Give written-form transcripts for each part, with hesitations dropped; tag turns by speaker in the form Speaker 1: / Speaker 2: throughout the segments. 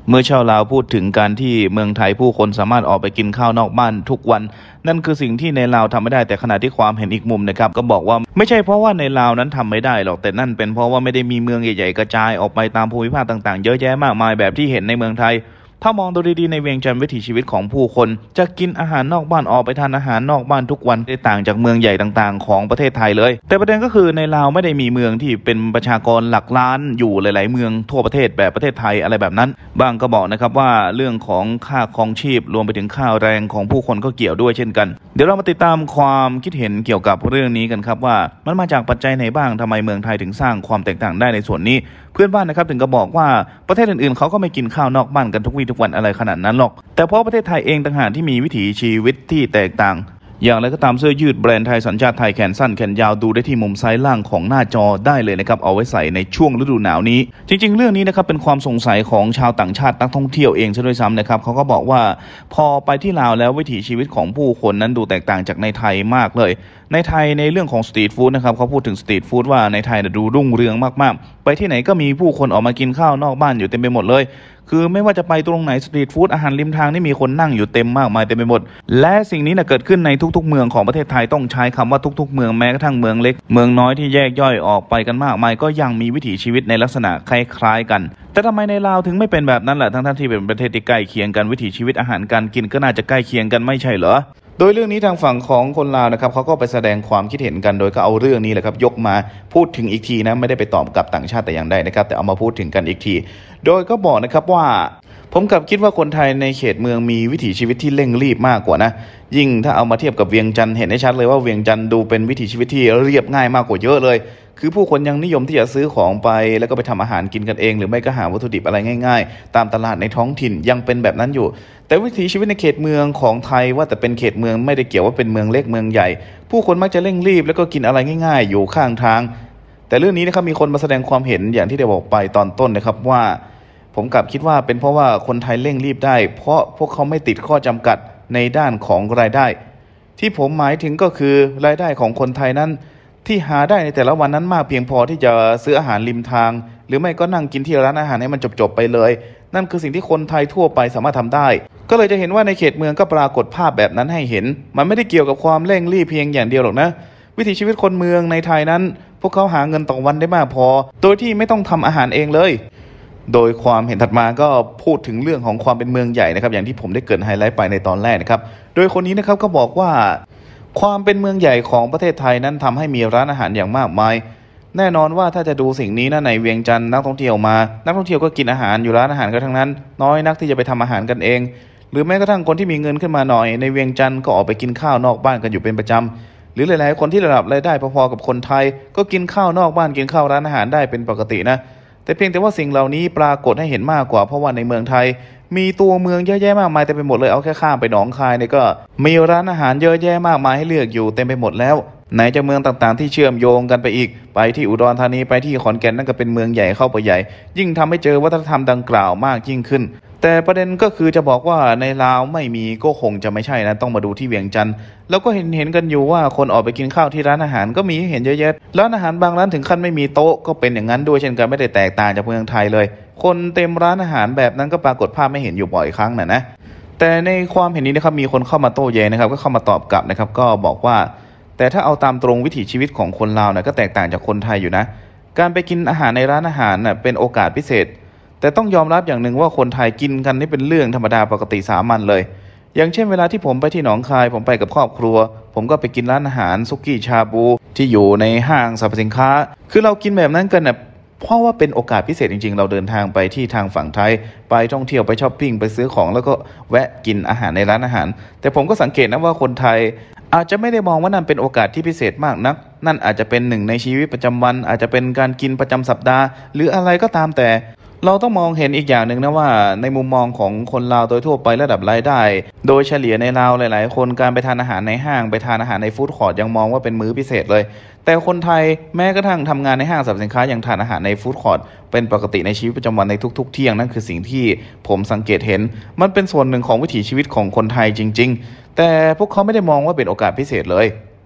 Speaker 1: เมื่อชาวลาวพูดถึงการที่เมืองไทยผู้คนสามารถออกไปกินข้าวนอกบ้านทุกวันนั่นคือสิ่งที่ในลาวทำไม่ได้แต่ขณะที่ความเห็นอีกมุมนะครับก็บอกว่าไม่ใช่เพราะว่าในลาวนั้นทำไม่ได้หรอกแต่นั่นเป็นเพราะว่าไม่ได้มีเมืองใหญ่ๆกระจายออกไปตามภูมิภาคต่างๆเยอะแยะมากมายแบบที่เห็นในเมืองไทยถ้ามองดูดีๆในเวียงจันทร์วิถีชีวิตของผู้คนจะกินอาหารนอกบ้านออกไปทานอาหารนอกบ้านทุกวันได้ต่างจากเมืองใหญ่ต่างๆของประเทศไทยเลยแต่ประเด็นก็คือในลาวไม่ได้มีเมืองที่เป็นประชากรหลักล้านอยู่หลายๆเมืองทั่วประเทศแบบประเทศไทยอะไรแบบนั้นบางก็บอกนะครับว่าเรื่องของค่าครองชีพรวมไปถึงค่าแรงของผู้คนก็เกี่ยวด้วยเช่นกันเดี๋ยวเรามาติดตามความคิดเห็นเกี่ยวกับเรื่องนี้กันครับว่ามันมาจากปัจจัยไหนบ้างทำไมเมืองไทยถึงสร้างความแตกต่างได้ในส่วนนี้เพื่อนบ้านนะครับถึงก็บอกว่าประเทศอื่นๆเขาก็ไม่กินข้าวนอกบ้านกันทุกวี่ทุกวันอะไรขนาดนั้นหรอกแต่เพราะประเทศไทยเองต่างหากที่มีวิถีชีวิตที่แตกต่างอย่างไรก็ตามเสื้อยืดแบรนด์ไทยสัญชาติไทยแขนสั้นแขนยาวดูได้ที่มุมซ้ายล่างของหน้าจอได้เลยนะครับเอาไว้ใส่ในช่วงฤดูหนาวนี้จริงๆเรื่องนี้นะครับเป็นความสงสัยของชาวต่างชาตินักท่องเที่ยวเองซะด้วยซ้ำนะครับเขาก็บอกว่าพอไปที่ลาวแล้ววิถีชีวิตของผู้คนนั้นดูแตกต่างจากในไทยมากเลยในไทยในเรื่องของสตรีทฟู้ดนะครับเขาพูดถึงสตรีทฟู้ดว่าในไทยดูรุ่งเรืองมากๆไปที่ไหนก็มีผู้คนออกมากินข้าวนอกบ้านอยู่เต็มไปหมดเลยคือไม่ว่าจะไปตรงไหนสตรีทฟู้ดอาหารริมทางนี่มีคนนั่งอยู่เต็มมากมายเต็มไปหมดและสิ่งนี้เกิดขึ้นในทุกๆเมืองของประเทศไทยต้องใช้คำว่าทุกๆเมืองแม้กระทั่งเมืองเล็กเมืองน้อยที่แยกย่อยออกไปกันมากมายก็ยังมีวิถีชีวิตในลักษณะคล้ายๆกันแต่ทำไมในลาวถึงไม่เป็นแบบนั้นล่ะทั้งที่เป็นประเทศที่ใกล้เคียงกันวิถีชีวิตอาหารการกินก็น่าจะใกล้เคียงกันไม่ใช่เหรอโดยเรื่องนี้ทางฝั่งของคนลาวนะครับเขาก็ไปแสดงความคิดเห็นกันโดยก็เอาเรื่องนี้แหละครับยกมาพูดถึงอีกทีนะไม่ได้ไปตอบกับต่างชาติแต่อย่างใดนะครับแต่เอามาพูดถึงกันอีกทีโดยก็บอกนะครับว่าผมกลับคิดว่าคนไทยในเขตเมืองมีวิถีชีวิตที่เร่งรีบมากกว่านะยิ่งถ้าเอามาเทียบกับเวียงจันทร์เห็นได้ชัดเลยว่าเวียงจันทร์ดูเป็นวิถีชีวิตที่เรียบง่ายมากกว่าเยอะเลยคือผู้คนยังนิยมที่จะซื้อของไปแล้วก็ไปทำอาหารกินกันเองหรือไม่ก็หาวัตถุดิบอะไรง่ายๆตามตลาดในท้องถิ่นยังเป็นแบบนั้นอยู่แต่วิถีชีวิตในเขตเมืองของไทยว่าแต่เป็นเขตเมืองไม่ได้เกี่ยวว่าเป็นเมืองเล็กเมืองใหญ่ผู้คนมักจะเร่งรีบแล้วก็กินอะไรง่ายๆอยู่ข้างทางแต่เรื่องนี้นะครับมีคนมาแสดงความเห็นอย่างที่ได้บอกไปตอนต้นนะครับว่าผมกลับคิดว่าเป็นเพราะว่าคนไทยเร่งรีบได้เพราะพวกเขาไม่ติดข้อจำกัดในด้านของรายได้ที่ผมหมายถึงก็คือรายได้ของคนไทยนั้นที่หาได้ในแต่ละวันนั้นมากเพียงพอที่จะซื้ออาหารริมทางหรือไม่ก็นั่งกินที่ร้านอาหารให้มันจบๆไปเลยนั่นคือสิ่งที่คนไทยทั่วไปสามารถทำได้ก็เลยจะเห็นว่าในเขตเมืองก็ปรากฏภาพแบบนั้นให้เห็นมันไม่ได้เกี่ยวกับความเร่งรีบเพียงอย่างเดียวหรอกนะวิถีชีวิตคนเมืองในไทยนั้นพวกเขาหาเงินต่อวันได้มากพอโดยที่ไม่ต้องทำอาหารเองเลยโดยความเห็นถัดมาก็พูดถึงเรื่องของความเป็นเมืองใหญ่นะครับอย่างที่ผมได้เกริ่นไฮไลท์ไปในตอนแรกนะครับโดยคนนี้นะครับก็บอกว่าความเป็นเมืองใหญ่ของประเทศไทยนั้นทำให้มีร้านอาหารอย่างมากมายแน่นอนว่าถ้าจะดูสิ่งนี้นะในเวียงจันทร์นักท่องเที่ยวมานักท่องเที่ยวก็กินอาหารอยู่ร้านอาหารกันทั้งนั้นน้อยนักที่จะไปทำอาหารกันเองหรือแม้กระทั่งคนที่มีเงินขึ้นมาหน่อยในเวียงจันทร์ก็ออกไปกินข้าวนอกบ้านกันอยู่เป็นประจำหรือหลายๆคนที่ระดับรายได้พอๆกับคนไทยก็กินข้าวนอกบ้านกินข้าวร้านอาหารได้เป็นปกตินะแต่เพียงแต่ว่าสิ่งเหล่านี้ปรากฏให้เห็นมากกว่าเพราะว่าในเมืองไทยมีตัวเมืองเยอะแยะมากมายเต็มไปหมดเลยเอาแค่ข้ามไปหนองคายเนี่ยก็มีร้านอาหารเยอะแยะมากมายให้เลือกอยู่เต็มไปหมดแล้วไหนจะเมืองต่างๆที่เชื่อมโยงกันไปอีกไปที่อุดรธานีไปที่ขอนแก่นนั่นก็เป็นเมืองใหญ่เข้าไปใหญ่ยิ่งทำให้เจอวัฒนธรรมดังกล่าวมากยิ่งขึ้นแต่ประเด็นก็คือจะบอกว่าในลาวไม่มีก็คงจะไม่ใช่นะต้องมาดูที่เวียงจันทร์แล้วก็เห็นกันอยู่ว่าคนออกไปกินข้าวที่ร้านอาหารก็มีให้เห็นเยอะแยะร้านอาหารบางร้านถึงขั้นไม่มีโต๊ะก็เป็นอย่างนั้นด้วยเช่นกันไม่ได้แตกต่างจากเมืองไทยเลยคนเต็มร้านอาหารแบบนั้นก็ปรากฏภาพไม่เห็นอยู่บ่อยครั้งนะแต่ในความเห็นนี้นะครับมีคนเข้ามาโต้แย้งนะครับก็เข้ามาตอบกลับนะครับก็บอกว่าแต่ถ้าเอาตามตรงวิถีชีวิตของคนลาวก็แตกต่างจากคนไทยอยู่นะการไปกินอาหารในร้านอาหารเป็นโอกาสพิเศษแต่ต้องยอมรับอย่างหนึ่งว่าคนไทยกินกันนี่เป็นเรื่องธรรมดาปกติสามัญเลยอย่างเช่นเวลาที่ผมไปที่หนองคายผมไปกับครอบครัวผมก็ไปกินร้านอาหารซุกี้ชาบูที่อยู่ในห้างสรรพสินค้าคือเรากินแบบนั้นกันเพราะว่าเป็นโอกาสพิเศษจริงๆเราเดินทางไปที่ทางฝั่งไทยไปท่องเที่ยวไปช้อปปิ้งไปซื้อของแล้วก็แวะกินอาหารในร้านอาหารแต่ผมก็สังเกตนะว่าคนไทยอาจจะไม่ได้มองว่านั่นเป็นโอกาสที่พิเศษมากนักนั่นอาจจะเป็นหนึ่งในชีวิตประจำวันอาจจะเป็นการกินประจำสัปดาห์หรืออะไรก็ตามแต่เราต้องมองเห็นอีกอย่างหนึ่งนะว่าในมุมมองของคนลาวโดยทั่วไประดับรายได้โดยเฉลี่ยในลาวหลายๆคนการไปทานอาหารในห้างไปทานอาหารในฟู้ดคอร์ทยังมองว่าเป็นมื้อพิเศษเลยแต่คนไทยแม้กระทั่งทำงานในห้างสรรพสินค้ายังทานอาหารในฟู้ดคอร์ทเป็นปกติในชีวิตประจำวันในทุกๆเที่ยงนั่นคือสิ่งที่ผมสังเกตเห็นมันเป็นส่วนหนึ่งของวิถีชีวิตของคนไทยจริงๆแต่พวกเขาไม่ได้มองว่าเป็นโอกาสพิเศษเลย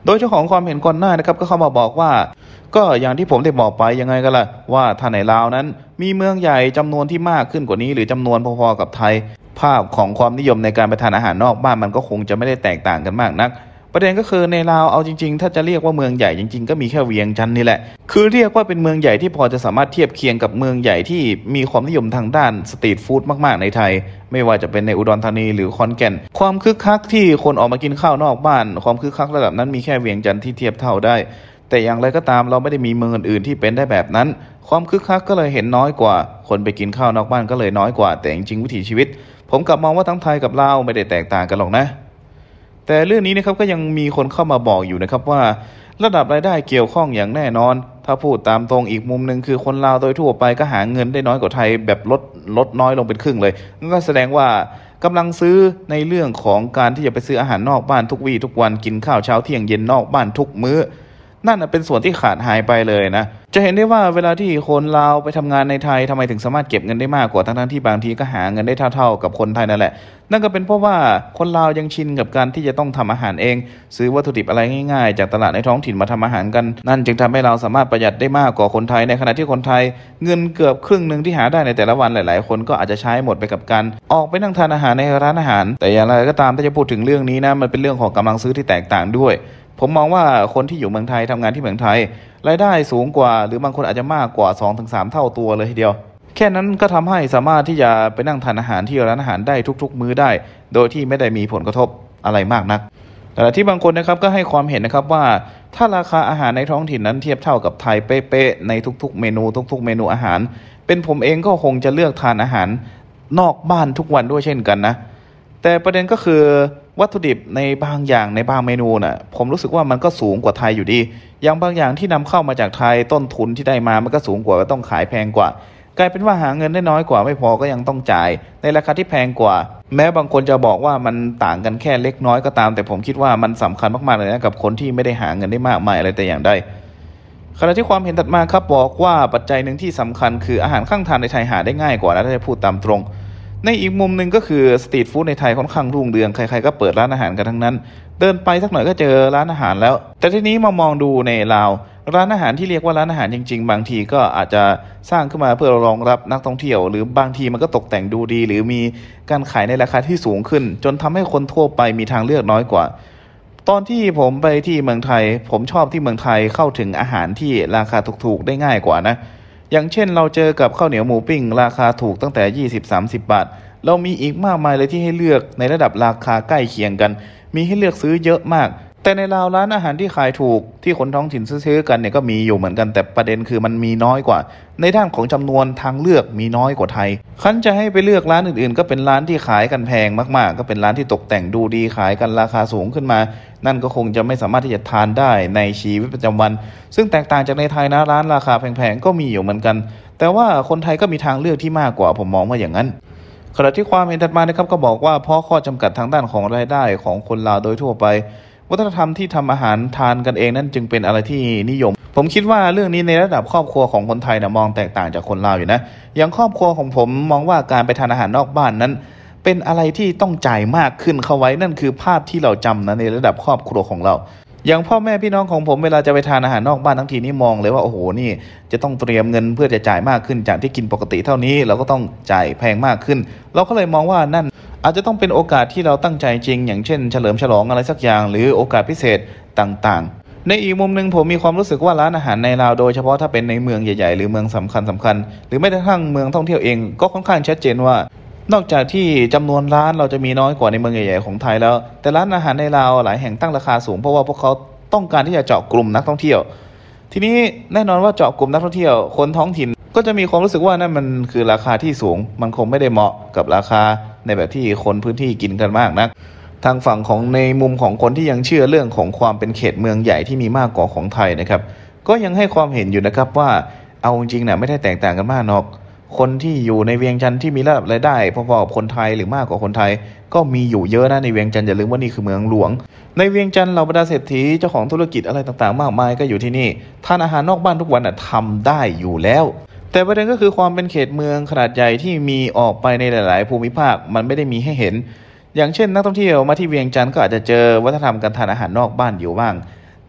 Speaker 1: โดยเจ้าของความเห็นก่อนหน้านะครับก็เข้ามาบอกว่าก็อย่างที่ผมได้บอกไปยังไงกันล่ะว่าถ้าในลาวนั้นมีเมืองใหญ่จำนวนที่มากขึ้นกว่านี้หรือจำนวนพอๆกับไทยภาพของความนิยมในการไปทานอาหารนอกบ้านมันก็คงจะไม่ได้แตกต่างกันมากนักประเด็นก็คือในลาวเอาจริงๆถ้าจะเรียกว่าเมืองใหญ่จริงๆก็มีแค่เวียงจันทร์นี่แหละคือเรียกว่าเป็นเมืองใหญ่ที่พอจะสามารถเทียบเคียงกับเมืองใหญ่ที่มีความนิยมทางด้านสตรีทฟู้ดมากๆในไทยไม่ว่าจะเป็นในอุดรธานีหรือขอนแก่นความคึกคักที่คนออกมากินข้าวนอกบ้านความคึกคักระดับนั้นมีแค่เวียงจันทร์ที่เทียบเท่าได้แต่อย่างไรก็ตามเราไม่ได้มีเมืองอื่นๆที่เป็นได้แบบนั้นความคึกคักก็เลยเห็นน้อยกว่าคนไปกินข้าวนอกบ้านก็เลยน้อยกว่าแต่จริงๆวิถีชีวิตผมกลับมองว่าทั้งไทยกับลาวไม่ได้แตกต่างกันหรอกนะแต่เรื่องนี้นะครับก็ยังมีคนเข้ามาบอกอยู่นะครับว่าระดับรายได้เกี่ยวข้องอย่างแน่นอนถ้าพูดตามตรงอีกมุมหนึ่งคือคนลาวโดยทั่วไปก็หาเงินได้น้อยกว่าไทยแบบลดน้อยลงเป็นครึ่งเลยนั่นก็แสดงว่ากำลังซื้อในเรื่องของการที่จะไปซื้ออาหารนอกบ้านทุกวี่ทุกวันกินข้าวเช้าเที่ยงเย็นนอกบ้านทุกมื้อนั่นเป็นส่วนที่ขาดหายไปเลยนะจะเห็นได้ว่าเวลาที่คนลาวไปทำงานในไทยทำไมถึงสามารถเก็บเงินได้มากกว่าทั้งที่บางทีก็หาเงินได้เท่าๆกับคนไทยนั่นแหละนั่นก็เป็นเพราะว่าคนลาวยังชินกับการที่จะต้องทำอาหารเองซื้อวัตถุดิบอะไรง่ายๆจากตลาดในท้องถิ่นมาทำอาหารกันนั่นจึงทำให้เราสามารถประหยัดได้มากกว่าคนไทยในขณะที่คนไทยเงินเกือบครึ่งนึงที่หาได้ในแต่ละวันหลายๆคนก็อาจจะใช้หมดไปกับการออกไปนั่งทานอาหารในร้านอาหารแต่อย่างไรก็ตามถ้าจะพูดถึงเรื่องนี้นะมันเป็นเรื่องของกำลังซื้อที่แตกต่างด้วยผมมองว่าคนที่อยู่เมืองไทยทำงานที่เมืองไทยรายได้สูงกว่าหรือบางคนอาจจะมากกว่า 2-3 เท่าตัวเลยทีเดียวแค่นั้นก็ทำให้สามารถที่จะไปนั่งทานอาหารที่ร้านอาหารได้ทุกๆมื้อได้โดยที่ไม่ได้มีผลกระทบอะไรมากนักแต่ที่บางคนนะครับก็ให้ความเห็นนะครับว่าถ้าราคาอาหารในท้องถิ่นนั้นเทียบเท่ากับไทยเป๊ะๆในทุกๆเมนูอาหารเป็นผมเองก็คงจะเลือกทานอาหารนอกบ้านทุกวันด้วยเช่นกันนะแต่ประเด็นก็คือวัตถุดิบในบางอย่างในบางเมนูน่ะผมรู้สึกว่ามันก็สูงกว่าไทยอยู่ดีอย่างบางอย่างที่นำเข้ามาจากไทยต้นทุนที่ได้มามันก็สูงกว่าก็ต้องขายแพงกว่ากลายเป็นว่าหาเงินได้น้อยกว่าไม่พอก็ยังต้องจ่ายในราคาที่แพงกว่าแม้บางคนจะบอกว่ามันต่างกันแค่เล็กน้อยก็ตามแต่ผมคิดว่ามันสำคัญมากๆเลยนะกับคนที่ไม่ได้หาเงินได้มากมายอะไรแต่อย่างใดขณะที่ความเห็นถัดมาครับบอกว่าปัจจัยหนึ่งที่สำคัญคืออาหารข้างทางในไทยหาได้ง่ายกว่านะถ้าจะพูดตามตรงในอีกมุมหนึ่งก็คือสตรีทฟู้ดในไทยค่อนข้างรุ่งเรืองใครๆก็เปิดร้านอาหารกันทั้งนั้นเดินไปสักหน่อยก็เจอร้านอาหารแล้วแต่ทีนี้มามองดูในลาวร้านอาหารที่เรียกว่าร้านอาหารจริงๆบางทีก็อาจจะสร้างขึ้นมาเพื่อรองรับนักท่องเที่ยวหรือบางทีมันก็ตกแต่งดูดีหรือมีการขายในราคาที่สูงขึ้นจนทำให้คนทั่วไปมีทางเลือกน้อยกว่าตอนที่ผมไปที่เมืองไทยผมชอบที่เมืองไทยเข้าถึงอาหารที่ราคาถูกๆได้ง่ายกว่านะอย่างเช่นเราเจอกับข้าวเหนียวหมูปิ้งราคาถูกตั้งแต่ 20-30 บาทเรามีอีกมากมายเลยที่ให้เลือกในระดับราคาใกล้เคียงกันมีให้เลือกซื้อเยอะมากแต่ในลาวร้านอาหารที่ขายถูกที่คนท้องถิ่นซื้อกันเนี่ยก็มีอยู่เหมือนกันแต่ประเด็นคือมันมีน้อยกว่าในด้านของจำนวนทางเลือกมีน้อยกว่าไทยคันจะให้ไปเลือกร้านอื่นๆก็เป็นร้านที่ขายกันแพงมากๆก็เป็นร้านที่ตกแต่งดูดีขายกันราคาสูงขึ้นมานั่นก็คงจะไม่สามารถที่จะทานได้ในชีวิตประจำวันซึ่งแตกต่างจากในไทยนะร้านราคาแพงๆก็มีอยู่เหมือนกันแต่ว่าคนไทยก็มีทางเลือกที่มากกว่าผมมองว่าอย่างนั้นขณะที่ความเห็นถัดมานะครับก็บอกว่าเพราะข้อจำกัดทางด้านของรายได้ของคนลาวโดยทั่วไปวัฒนธรรมที่ทำอาหารทานกันเองนั่นจึงเป็นอะไรที่นิยมผมคิดว่าเรื่องนี้ในระดับครอบครัวของคนไทยนะมองแตกต่างจากคนลาวอยู่นะอย่างครอบครัวของผมมองว่าการไปทานอาหารนอกบ้านนั้นเป็นอะไรที่ต้องจ่ายมากขึ้นเข้าไว้นั่นคือภาพที่เราจำนะในระดับครอบครัวของเราอย่างพ่อแม่พี่น้องของผมเวลาจะไปทานอาหารนอกบ้านทั้งทีนี่มองเลยว่าโอ้โหนี่จะต้องเตรียมเงินเพื่อจะจ่ายมากขึ้นจากที่กินปกติเท่านี้เราก็ต้องจ่ายแพงมากขึ้นเราก็เลยมองว่านั่นอาจจะต้องเป็นโอกาสที่เราตั้งใจจริงอย่างเช่นเฉลิมฉลองอะไรสักอย่างหรือโอกาสพิเศษต่างๆในอีกมุมนึงผมมีความรู้สึกว่าร้านอาหารในลาวโดยเฉพาะถ้าเป็นในเมืองใหญ่ๆหรือเมืองสำคัญหรือแม้กระทั่งเมืองท่องเที่ยวเองก็ค่อนข้างชัดเจนว่านอกจากที่จำนวนร้านเราจะมีน้อยกว่าในเมืองใหญ่ๆของไทยแล้วแต่ร้านอาหารในลาวหลายแห่งตั้งราคาสูงเพราะว่าพวกเขาต้องการที่จะเจาะกลุ่มนักท่องเที่ยวทีนี้แน่นอนว่าเจาะกลุ่มนักท่องเที่ยวคนท้องถิ่นก็จะมีความรู้สึกว่านั่นมันคือราคาที่สูงมันคงไม่ได้เหมาะกับราคาในแบบที่คนพื้นที่กินกันมากนักทางฝั่งของในมุมของคนที่ยังเชื่อเรื่องของความเป็นเขตเมืองใหญ่ที่มีมากกว่าของไทยนะครับก็ยังให้ความเห็นอยู่นะครับว่าเอาจริงๆนะไม่ได้แตกต่างกันมากหรอกคนที่อยู่ในเวียงจันทร์ที่มีระดับรายได้พอๆกับคนไทยหรือมากกว่าคนไทยก็มีอยู่เยอะนะในเวียงจันทร์อย่าลืมว่านี่คือเมืองหลวงในเวียงจันทร์เหล่าบรรดาเศรษฐีเจ้าของธุรกิจอะไรต่างๆมากมายก็อยู่ที่นี่ทานอาหารนอกบ้านทุกวันทำได้อยู่แล้วแต่ประเด็นก็คือความเป็นเขตเมืองขนาดใหญ่ที่มีออกไปในหลายๆภูมิภาคมันไม่ได้มีให้เห็นอย่างเช่นนักท่องเที่ยวมาที่เวียงจันทร์ก็อาจจะเจอวัฒนธรรมการทานอาหารนอกบ้านอยู่บ้าง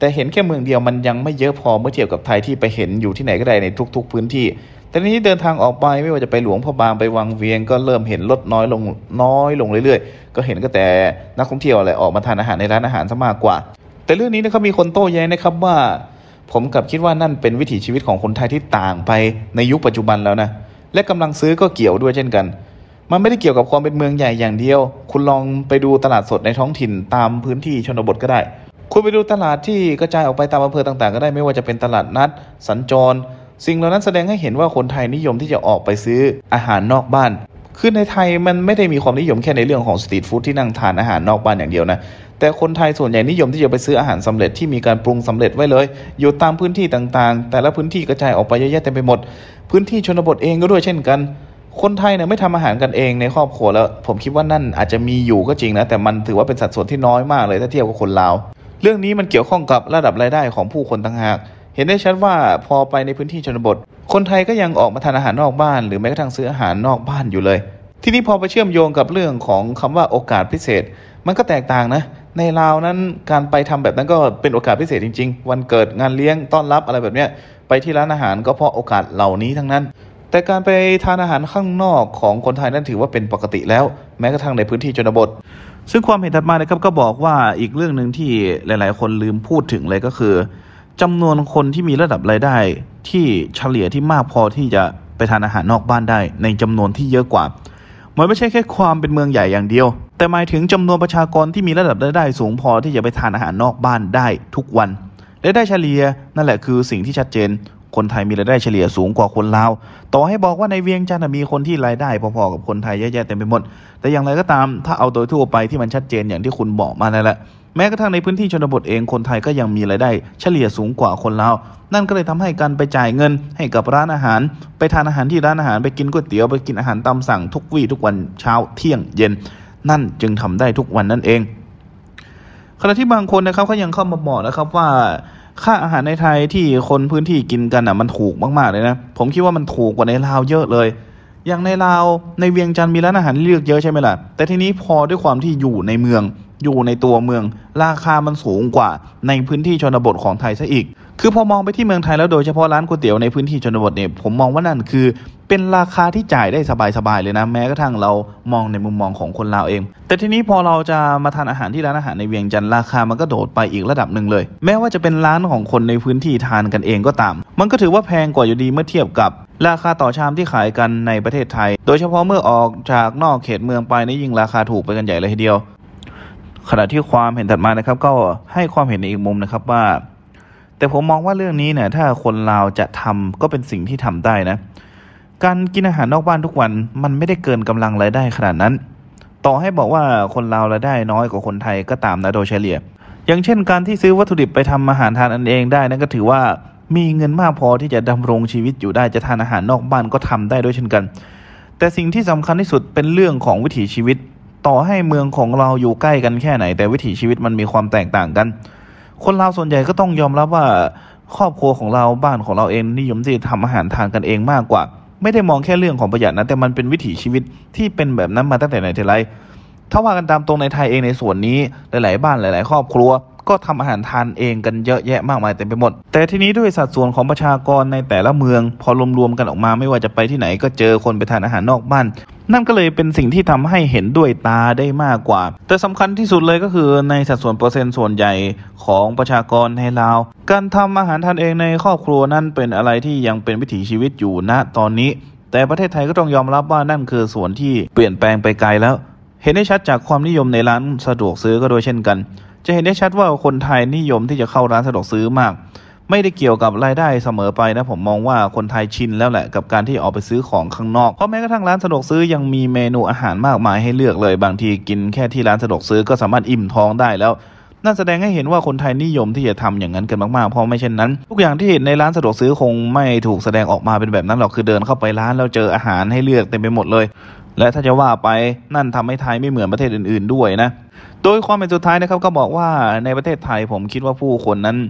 Speaker 1: แต่เห็นแค่เมืองเดียวมันยังไม่เยอะพอเมื่อเทียบกับไทยที่ไปเห็นอยู่ที่ไหนก็ได้ในทุกๆพื้นที่แต่นี้เดินทางออกไปไม่ว่าจะไปหลวงพระบางไปวังเวียงก็เริ่มเห็นลดน้อยลงเรื่อยๆก็เห็นก็แต่นักท่องเที่ยวอะไรออกมาทานอาหารในร้านอาหารซะมากกว่าแต่เรื่องนี้นะครับมีคนโต้แย้งนะครับว่าผมกลับคิดว่านั่นเป็นวิถีชีวิตของคนไทยที่ต่างไปในยุคปัจจุบันแล้วนะและกำลังซื้อก็เกี่ยวด้วยเช่นกันมันไม่ได้เกี่ยวกับความเป็นเมืองใหญ่อย่างเดียวคุณลองไปดูตลาดสดในท้องถิ่นตามพื้นที่ชนบทก็ได้คุณไปดูตลาดที่กระจายออกไปตามอำเภอต่างๆก็ได้ไม่ว่าจะเป็นตลาดนัดสัญจรสิ่งเหล่านั้นแสดงให้เห็นว่าคนไทยนิยมที่จะออกไปซื้ออาหารนอกบ้านคือในไทยมันไม่ได้มีความนิยมแค่ในเรื่องของสตรีทฟู้ดที่นั่งทานอาหารนอกบ้านอย่างเดียวนะแต่คนไทยส่วนใหญ่นิยมที่จะไปซื้ออาหารสำเร็จที่มีการปรุงสำเร็จไว้เลยอยู่ตามพื้นที่ต่างๆแต่ละพื้นที่กระจายออกไปเยอะแยะเต็มไปหมดพื้นที่ชนบทเองก็ด้วยเช่นกันคนไทยเนี่ยไม่ทำอาหารกันเองในครอบครัวแล้วผมคิดว่านั่นอาจจะมีอยู่ก็จริงนะแต่มันถือว่าเป็นสัดส่วนที่น้อยมากเลยถ้าเทียบกับคนลาวเรื่องนี้มันเกี่ยวข้องกับระดับรายได้ของผู้คนต่างหากเห็นได้ชัดว่าพอไปในพื้นที่ชนบทคนไทยก็ยังออกมาทานอาหารนอกบ้านหรือแม้กระทั่งซื้ออาหารนอกบ้านอยู่เลยทีนี้พอไปเชื่อมโยงกับเรื่องของคำว่าโอกาสพิเศษมันก็แตกต่างนะในลาวนั้นการไปทำแบบนั้นก็เป็นโอกาสพิเศษจริงๆวันเกิดงานเลี้ยงต้อนรับอะไรแบบเนี้ยไปที่ร้านอาหารก็เพราะโอกาสเหล่านี้ทั้งนั้นแต่การไปทานอาหารข้างนอกของคนไทยนั้นถือว่าเป็นปกติแล้วแม้กระทั่งในพื้นที่ชนบทซึ่งความเห็นถัดมานะครับก็บอกว่าอีกเรื่องนึงที่หลายๆคนลืมพูดถึงเลยก็คือจำนวนคนที่มีระดับรายได้ที่เฉลี่ยที่มากพอที่จะไปทานอาหารนอกบ้านได้ในจำนวนที่เยอะกว่ามันไม่ใช่แค่ความเป็นเมืองใหญ่อย่างเดียวแต่หมายถึงจำนวนประชากรที่มีระดับรายได้สูงพอที่จะไปทานอาหารนอกบ้านได้ทุกวันรายได้เฉลี่ยนั่นแหละคือสิ่งที่ชัดเจนคนไทยมีรายได้เฉลี่ยสูงกว่าคนลาวต่อให้บอกว่าในเวียงจันทร์มีคนที่รายได้พอๆกับคนไทยเยอะแยะเต็มไปหมดแต่อย่างไรก็ตามถ้าเอาโดยทั่วไปที่มันชัดเจนอย่างที่คุณบอกมาแล้วแหละแม้กระทั่งในพื้นที่ชนบทเองคนไทยก็ยังมีรายได้เฉลี่ยสูงกว่าคนลาวนั่นก็เลยทำให้การไปจ่ายเงินให้กับร้านอาหารไปทานอาหารที่ร้านอาหารไปกินก๋วยเตี๋ยวไปกินอาหารตามสั่งทุกวี่ทุกวันเช้าเที่ยงเย็นนั่นจึงทำได้ทุกวันนั่นเองขณะที่บางคนนะครับเขายังเข้ามาบอกนะครับว่าค่าอาหารในไทยที่คนพื้นที่กินกันมันถูกมากๆเลยนะผมคิดว่ามันถูกกว่าในลาวเยอะเลยอย่างในลาวในเวียงจันทร์มีร้านอาหารเลือกเยอะใช่ไหมล่ะแต่ทีนี้พอด้วยความที่อยู่ในเมืองอยู่ในตัวเมืองราคามันสูงกว่าในพื้นที่ชนบทของไทยซะอีกคือพอมองไปที่เมืองไทยแล้วโดยเฉพาะร้านก๋วยเตี๋ยวในพื้นที่ชนบทเนี่ยผมมองว่านั่นคือเป็นราคาที่จ่ายได้สบายๆเลยนะแม้กระทั่งเรามองในมุมมองของคนลาวเองแต่ทีนี้พอเราจะมาทานอาหารที่ร้านอาหารในเวียงจันทร์ราคามันก็โดดไปอีกระดับหนึ่งเลยแม้ว่าจะเป็นร้านของคนในพื้นที่ทานกันเองก็ตามมันก็ถือว่าแพงกว่าอยู่ดีเมื่อเทียบกับราคาต่อชามที่ขายกันในประเทศไทยโดยเฉพาะเมื่อออกจากนอกเขตเมืองไปนี่ยิ่งราคาถูกไปกันใหญ่เลยทีเดียวขณะที่ความเห็นถัดมานะครับก็ให้ความเห็นในอีกมุมนะครับว่าแต่ผมมองว่าเรื่องนี้เนี่ยถ้าคนลาวจะทำก็เป็นสิ่งที่ทำได้นะการกินอาหารนอกบ้านทุกวันมันไม่ได้เกินกำลังรายได้ขนาดนั้นต่อให้บอกว่าคนลาวรายได้น้อยกว่าคนไทยก็ตามนะโดยเฉลี่ยอย่างเช่นการที่ซื้อวัตถุดิบไปทำอาหารทานเองได้นั่นก็ถือว่ามีเงินมากพอที่จะดำรงชีวิตอยู่ได้จะทานอาหารนอกบ้านก็ทำได้ด้วยเช่นกันแต่สิ่งที่สำคัญที่สุดเป็นเรื่องของวิถีชีวิตต่อให้เมืองของเราอยู่ใกล้กันแค่ไหนแต่วิถีชีวิตมันมีความแตกต่างกันคนลาวส่วนใหญ่ก็ต้องยอมรับว่าครอบครัวของเราบ้านของเราเองนิยมที่จะทำอาหารทานกันเองมากกว่าไม่ได้มองแค่เรื่องของประหยัดนะแต่มันเป็นวิถีชีวิตที่เป็นแบบนั้นมาตั้งแต่ไหนแต่ไรถ้าว่ากันตามตรงในไทยเองในส่วนนี้หลายๆบ้านหลายๆครอบครัวก็ทำอาหารทานเองกันเยอะแยะมากมายเต็มไปหมดแต่ทีนี้ด้วยสัดส่วนของประชากรในแต่ละเมืองพอรวมๆกันออกมาไม่ว่าจะไปที่ไหนก็เจอคนไปทานอาหารนอกบ้านนั่นก็เลยเป็นสิ่งที่ทำให้เห็นด้วยตาได้มากกว่าแต่สำคัญที่สุดเลยก็คือในสัดส่วนเปอร์เซ็นต์ส่วนใหญ่ของประชากรในลาวการทำอาหารทานเองในครอบครัวนั่นเป็นอะไรที่ยังเป็นวิถีชีวิตอยู่ณตอนนี้แต่ประเทศไทยก็ต้องยอมรับว่านั่นคือส่วนที่เปลี่ยนแปลงไปไกลแล้วเห็นได้ชัดจากความนิยมในร้านสะดวกซื้อก็โดยเช่นกันจะเห็นได้ชัดว่าคนไทยนิยมที่จะเข้าร้านสะดวกซื้อมากไม่ได้เกี่ยวกับรายได้เสมอไปนะผมมองว่าคนไทยชินแล้วแหละกับการที่ออกไปซื้อของข้างนอกเพราะแม้กระทั่งร้านสะดวกซื้อยังมีเมนูอาหารมากมายให้เลือกเลยบางทีกินแค่ที่ร้านสะดวกซื้อก็สามารถอิ่มท้องได้แล้วนั่นแสดงให้เห็นว่าคนไทยนิยมที่จะทำอย่างนั้นกันมากๆเพราะไม่เช่นนั้นทุกอย่างที่เห็นในร้านสะดวกซื้อคงไม่ถูกแสดงออกมาเป็นแบบนั้นหรอกคือเดินเข้าไปร้านแล้วเจออาหารให้เลือกเต็มไปหมดเลยและถ้าจะว่าไปนั่นทำให้ไทยไม่เหมือนประเทศอื่นๆด้วยนะโดยความเป็นสุดท้ายนะครับก็บอกว่าในประเทศไทยผมคิดว่าผู้คนนั้น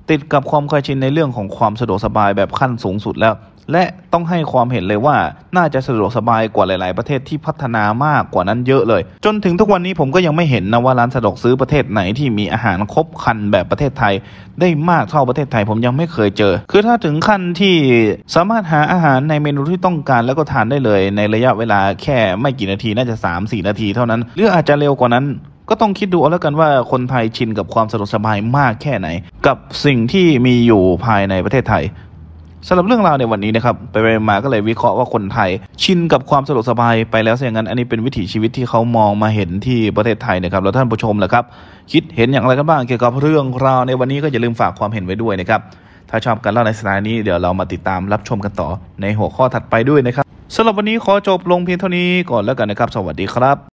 Speaker 1: ติดกับความเคยชินในเรื่องของความสะดวกสบายแบบขั้นสูงสุดแล้วและต้องให้ความเห็นเลยว่าน่าจะสะดวกสบายกว่าหลายๆประเทศที่พัฒนามากกว่านั้นเยอะเลยจนถึงทุกวันนี้ผมก็ยังไม่เห็นนะว่าร้านสะดวกซื้อประเทศไหนที่มีอาหารครบครันแบบประเทศไทยได้มากเท่าประเทศไทยผมยังไม่เคยเจอคือถ้าถึงขั้นที่สามารถหาอาหารในเมนูที่ต้องการแล้วก็ทานได้เลยในระยะเวลาแค่ไม่กี่นาทีน่าจะ 3-4 นาทีเท่านั้นหรืออาจจะเร็วกว่านั้นก็ต้องคิดดูเอาแล้วกันว่าคนไทยชินกับความสะดวกสบายมากแค่ไหนกับสิ่งที่มีอยู่ภายในประเทศไทยสำหรับเรื่องราวในวันนี้นะครับไปมาก็เลยวิเคราะห์ว่าคนไทยชินกับความสะดวกสบายไปแล้วอย่างนั้นอันนี้เป็นวิถีชีวิตที่เขามองมาเห็นที่ประเทศไทยนะครับแล้วท่านผู้ชมล่ะครับคิดเห็นอย่างไรกันบ้างเกี่ยวกับเรื่องราวในวันนี้ก็อย่าลืมฝากความเห็นไว้ด้วยนะครับถ้าชอบการเล่าในสไตล์นี้เดี๋ยวเรามาติดตามรับชมกันต่อในหัวข้อถัดไปด้วยนะครับสำหรับวันนี้ขอจบลงเพียงเท่านี้ก่อนแล้วกันนะครับสวัสดีครับ